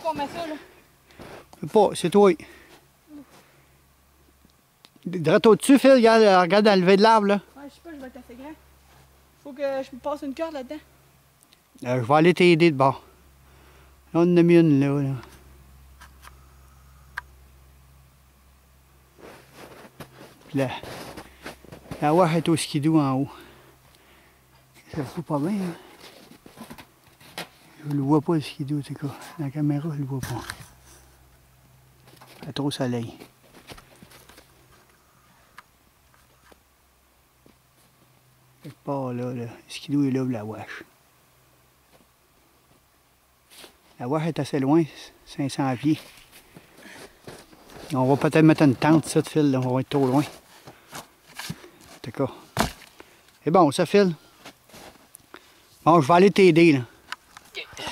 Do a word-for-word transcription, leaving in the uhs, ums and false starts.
qu'on met ça, là? Je sais pas, c'est toi. Direct au-dessus, Phil, regarde, regarde dans le lever de l'arbre, là. Ouais, je sais pas, je vais être assez grand. Faut que je me passe une corde là-dedans. Euh, je vais aller t'aider de bord. Là, on en a mis une, là. là. Puis là, la wache est au skidoo en haut. Ça fout pas bien, hein? Je le vois pas, le skidoo, en tout cas. Dans la caméra, je le vois pas. Il fait trop soleil. Quelque part là, là. Le skidoo est là, la wache. La wache est assez loin, cinq cents pieds. On va peut-être mettre une tente, ça, de fil, là. On va être trop loin. En tout cas. C'est bon, ça file. Bon, je vais aller t'aider, là.